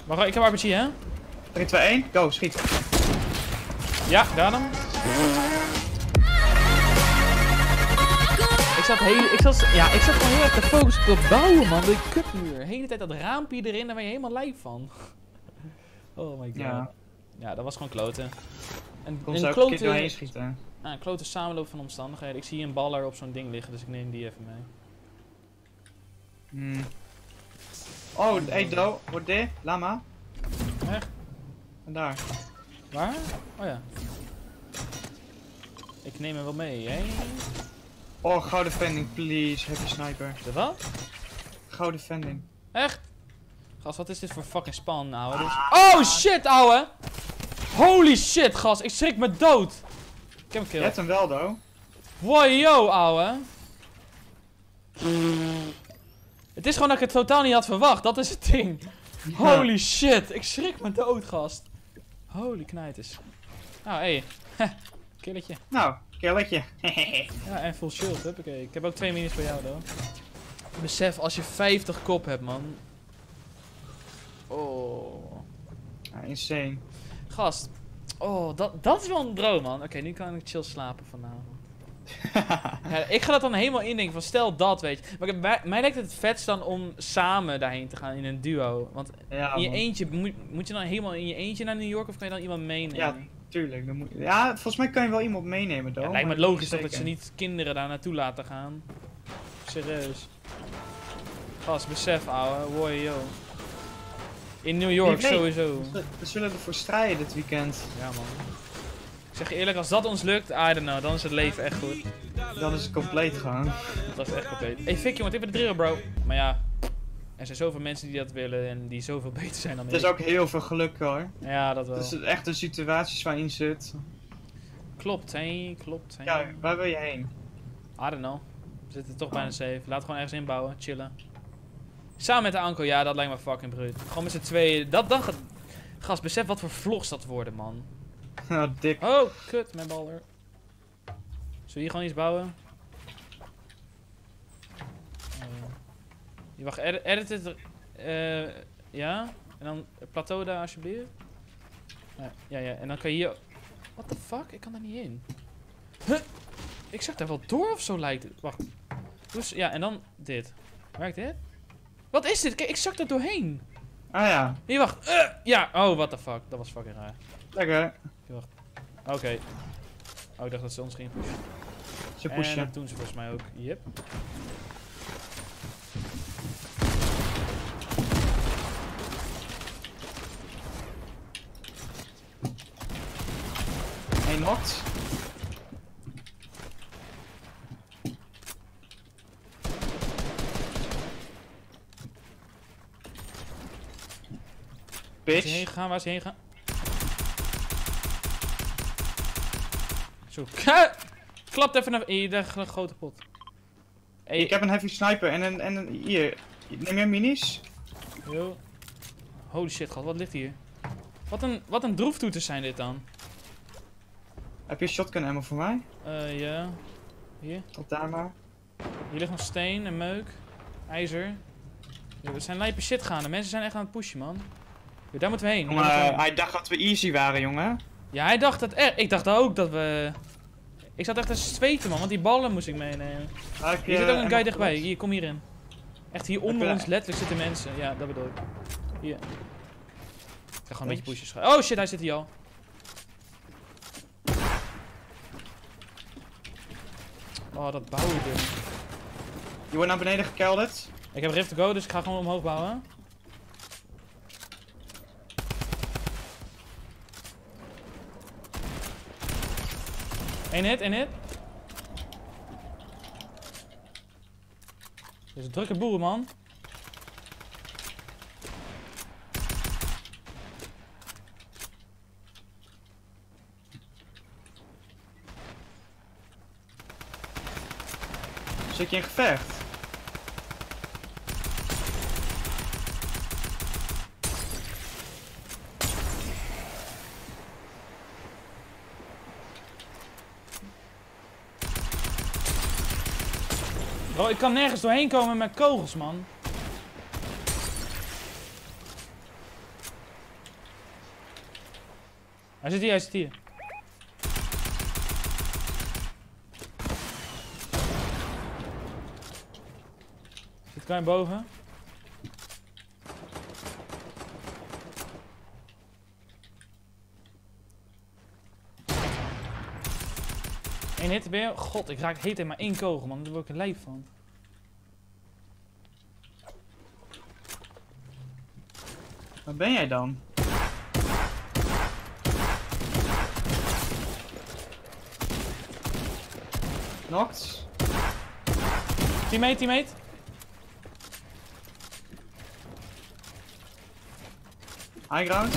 Wacht, ik heb RPG, hè? 3, 2, 1, go, schiet. Ja, daar hem. Ik zat gewoon heel erg te focussen op het bouwen, man. De kutmuur. De hele tijd dat raampje erin, daar ben je helemaal lijf van. Oh my god. Ja, dat was gewoon kloten. Kon ze ook een keer doorheen schieten. Een klote samenloop van omstandigheden. Ik zie hier een baller op zo'n ding liggen, dus ik neem die even mee. Oh, hey Do, wordt dit? Lama. Echt? En daar. Waar? Oh ja. Ik neem hem wel mee, hè? Oh, gouden vending, please. Heb je sniper. De wat? Gouden vending. Echt? Gast, wat is dit voor fucking span, ouwe? Oh shit, ouwe! Holy shit, gast. Ik schrik me dood. Ik heb een kill. Je hebt hem wel, Do. Wow, yo, ouwe. Het is gewoon dat ik het totaal niet had verwacht. Dat is het ding. Holy shit. Ik schrik me dood, gast. Holy knijters. Nou, hé. Killetje. Nou, killetje. Ja, en full shield. Huppakee. Ik heb ook 2 minis voor jou, though. Besef, als je 50 kop hebt, man. Oh. Ja, insane. Gast. Oh, dat is wel een droom, man. Oké, nu kan ik chill slapen vanavond. Ja, ik ga dat dan helemaal indenken van stel dat, weet je. Maar mij lijkt het vetst dan om samen daarheen te gaan in een duo. Want ja, in je eentje, moet je dan helemaal in je eentje naar New York of kan je dan iemand meenemen? Ja, tuurlijk. Dan ja, volgens mij kan je wel iemand meenemen, Dan. Ja, lijkt me logisch toch dat ze niet kinderen daar naartoe laten gaan. Serieus. Gast, besef, ouwe. Wow, yo. In New York sowieso. We zullen ervoor strijden dit weekend. Ja, man. Ik zeg je eerlijk, als dat ons lukt, I don't know, dan is het leven echt goed. Dan is het compleet gewoon. Dat is echt compleet. Hey Vic, jongen, tip de drill, bro. Maar ja, er zijn zoveel mensen die dat willen en die zoveel beter zijn dan ik. Het is ook heel veel geluk, hoor. Ja, dat wel. Het is echt de situaties waarin je zit. Klopt, hé, klopt. Hé. Ja, waar wil je heen? I don't know. We zitten toch bijna safe. Laat gewoon ergens inbouwen, chillen. Samen met de Anko, ja, dat lijkt me fucking bruut. Gewoon met z'n tweeën. Gast, besef wat voor vlogs dat worden, man. Nou, dik. Oh, kut, mijn baller. Zullen we hier gewoon iets bouwen? Wacht, edit het. Ja. En dan plateau daar alsjeblieft. Ja, en dan kan je hier. What the fuck? Ik kan daar niet in. Huh? Ik zag daar wel door of zo lijkt het. Wacht. Dus, ja, en dan dit. Werkt dit? Wat is dit? Kijk, ik zak er doorheen. Ah ja. Hier, wacht. Ja, oh, what the fuck. Dat was fucking raar. Lekker. Wacht. Oké. Oh, ik dacht dat ze ons gingen pushen. Ze pushen. En dat doen ze volgens mij ook. Yep. Eén knocked. Waar is hij heen gegaan? Waar is hij heen gegaan? Zo. Klapt even naar... Hier, daar een grote pot. Hey. Ik heb een heavy sniper en een... Hier. Neem jij minis? Yo. Holy shit, gast. Wat ligt hier? Wat een droeftoeters zijn dit dan? Heb je shotgun ammo voor mij? Ja. Hier. Tot daar maar. Hier ligt nog steen en meuk. IJzer. Ja, we zijn lijpe shit gaande. Mensen zijn echt aan het pushen, man. Ja, daar moeten we heen. Maar hij dacht dat we easy waren, jongen. Ja, hij dacht dat echt. Ik dacht ook dat we... Ik zat echt te zweten, man, want die ballen moest ik meenemen. Hier zit ook een guy dichtbij. Hier, kom hierin. Echt hier onder ons letterlijk zitten mensen. Ja, dat bedoel ik. Hier. Ik ga gewoon een beetje pushes. Oh shit, hij zit hier al. Oh, dat bouwen dus. Je wordt naar beneden gekelderd. Ik heb Rift to go, dus ik ga gewoon omhoog bouwen. Eén hit. Dit is een drukke boel, man. Zit je in gevecht? Bro, ik kan nergens doorheen komen met kogels, man. Hij zit hier, hij zit hier. Zit klein boven. Eén hit ben je. God, ik raak heet in maar 1 kogel, man. Daar word ik een lijf van. Waar ben jij dan? Knocked. Teammate, teammate. High ground.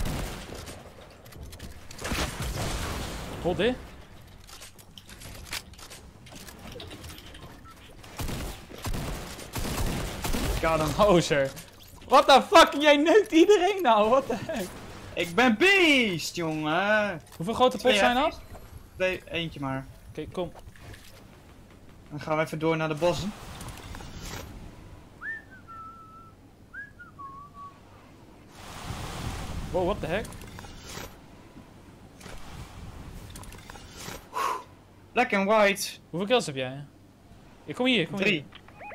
Hold dit. Got him. Gozer. What the fuck? Jij neukt iedereen nou, what the heck? Ik ben beest, jongen. Hoeveel grote pots zijn dat? Nee, eentje maar. Oké, kom. Dan gaan we even door naar de bossen. Wow, what the heck? Black and white. Hoeveel kills heb jij? Ik kom hier, kom 3. hier.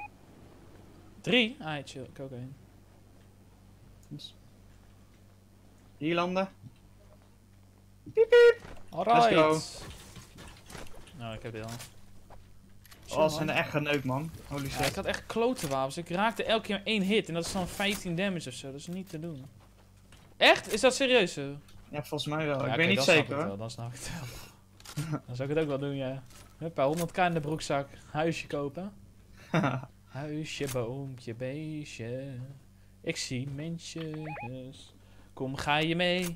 3? Ah, chill. Ik ook één. Hier landen. Piep piep. Alright. Let's go. Nou, ik heb dit al. Chill, Oh, ze zijn man. er echt geneukt, man. Holy Ja, shit. ik had echt klote wapens. Ik raakte elke keer 1 hit en dat is dan 15 damage of zo. Dat is niet te doen. Echt? Is dat serieus zo? Ja, volgens mij wel. Ja, ik oké, weet niet dan snap zeker ik het hoor. wel, dan snap ik het wel. Dan zou ik het ook wel doen, ja. Huppa, 100k in de broekzak. Huisje kopen. Huisje, boompje, beestje. Ik zie mensjes. Kom, ga je mee?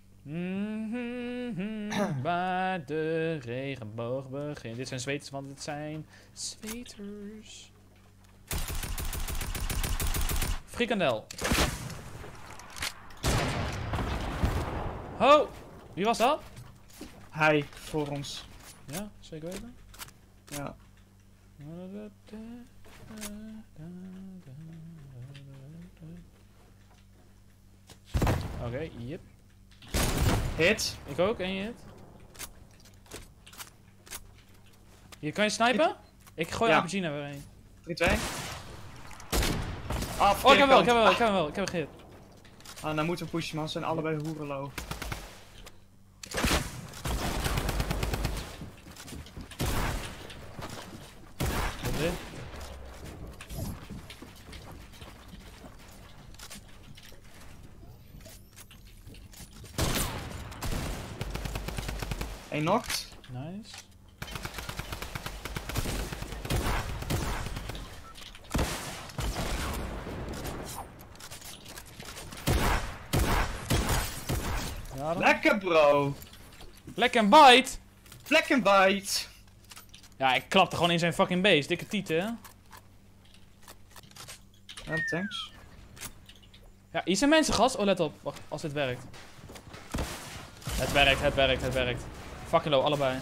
Waar de regenboog begint. Dit zijn zweters, want het zijn zweters. Frikandel. Ho! Wie was dat? Hij, voor ons. Ja, zeker weten. Ja. Oké, yep. Hit. Ik ook, één hit. Hier, kan je snipen? Ik gooi Ja. RPG naar weer heen. 3, 2. Ah, Oh, ik heb hem wel. Ik heb gehit. Ah, dan moeten we pushen, man. Ze zijn allebei hoerenlow. Wat is dit? Eén knocked. Nice. Ja, dan. Lekker, bro. Black and bite! Black and white. Ja, ik klapte gewoon in zijn fucking base. Dikke tieten, hè? Ja, thanks. Ja, hier zijn mensen, gast. Oh, let op. Wacht, als dit werkt. Het werkt, het werkt, het werkt. Fucking low, allebei.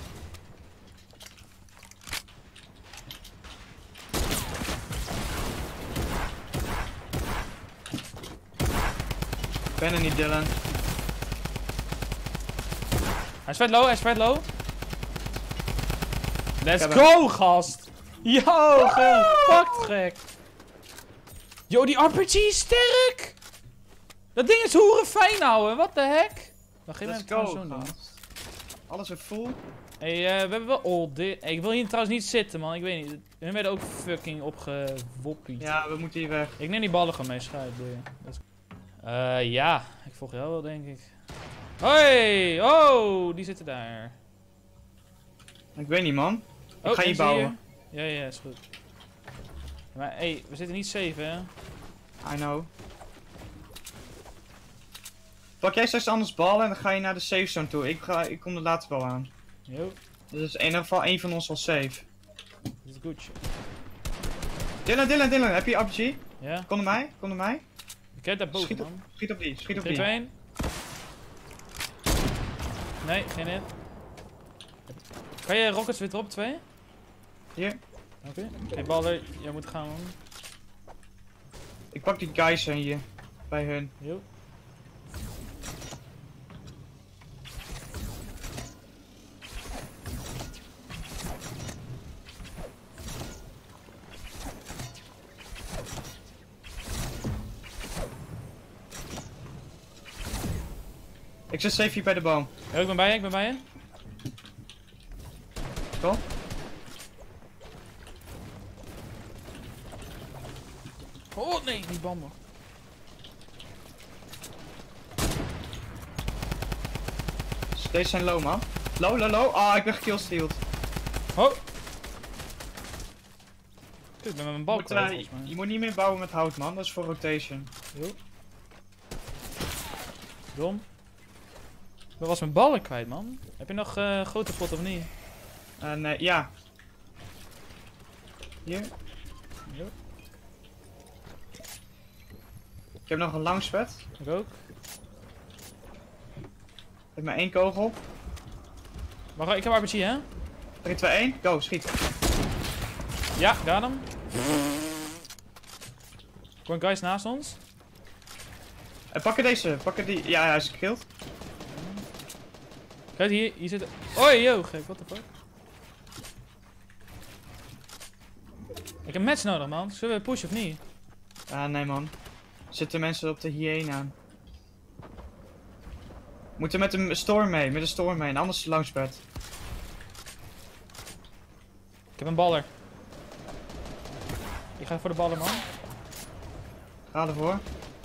Ik ben er niet, Dylan. Hij is vet low, hij is vet low. Let's heb go, gast! Yo, fucked gek. Yo, die RPG is sterk! Dat ding is hoeren fijn, ouwe. What the heck? Dan geef Let's hem trouwens go, zo'n doen. gast. Alles weer full. Hey, we hebben wel... Oh, dit... Ik wil hier trouwens niet zitten, man. Ik weet niet. Hun werden ook fucking opgewoppied. Ja, we moeten hier weg. Ik neem die ballen gewoon mee, schuit, boeien. Ja. Ik volg jou wel, denk ik. Hoi! Oh, die zitten daar. Ik weet niet, man. Ik ga hier mensen bouwen. hier. Ja, is goed. Maar hey, we zitten niet safe, hè? I know. Pak jij straks anders ballen en dan ga je naar de safe zone toe. Ik kom er later wel aan. Yo, Dus in ieder geval één van ons al safe. dat is goed shit. Dylan, heb je RPG? Ja? Kom naar mij, kom naar mij. Ik heb daar boven, Schiet op, man. schiet op die, schiet op 3, die. 2, 1. Nee, geen hit. Kan je rockets weer erop, 2? Hier. Oké. Hey, baller, jij moet gaan, man. Ik pak die guys hier bij hun. Yo. Ik zit safe hier bij de boom. Ja, ik ben bij je, ik ben bij je. Kom. Oh nee, die bammen. Deze zijn low, man. Low. Ah, ik ben gekillsteald. Oh! Kijk, ik ben met mijn bal kwijt, volgens mij. Je moet niet meer bouwen met hout, man. Dat is voor rotation. Jo. Dom. Ik was mijn ballen kwijt, man. Heb je nog grote pot of niet? Nee, ja. Hier. Jo. Ik heb nog een lang spet. Ik ook. Ik heb maar 1 kogel. Maar ik heb RPG, hè? 3, 2, 1. Go, schiet. Ja, got hem. Gewoon guys naast ons. Pakken deze. Pakken die. Ja, hij is gekilld. Kijk, hier zit... Oi, yo, gek, what the fuck? Ik heb match nodig, man. Zullen we pushen of niet? Nee, man. Zitten mensen op de hyena. Moeten met een storm mee. Met een storm mee. Anders langspet. Ik heb een baller. Ik ga voor de baller, man. Ga ervoor.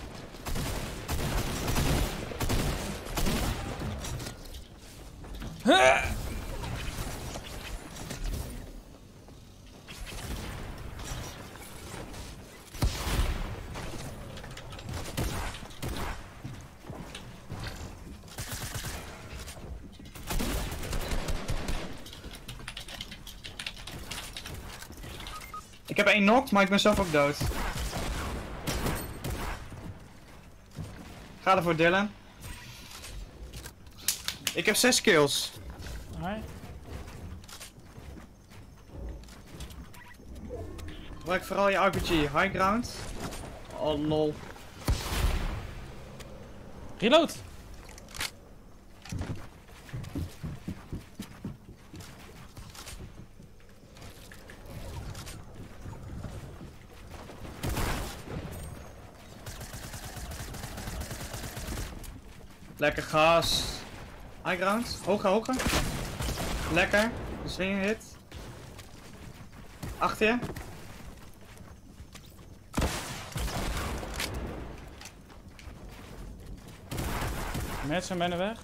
Ik heb 1 knocked, maar ik ben zelf ook dood. Ga ervoor, Dylan. Ik heb 6 kills. Alright. Gebruik vooral je RPG. High ground. Oh lol. Reload! Lekker gas. High ground. Hoger. Lekker. De swing hit. Achter je. Mensen zijn bijna weg.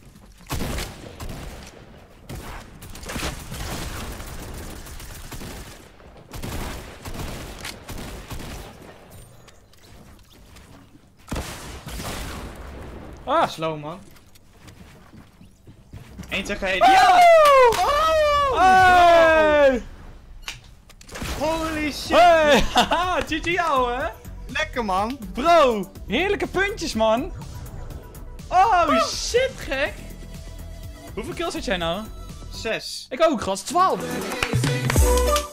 Ah! Slow, man. 1 tegen 1. Ja! Oh! Hey! Holy shit. Hey! Haha, GG ouwe, hè? Lekker, man. Bro, heerlijke puntjes, man. Oh, shit, gek. Hoeveel kills had jij nou? 6. Ik ook, gast. 12.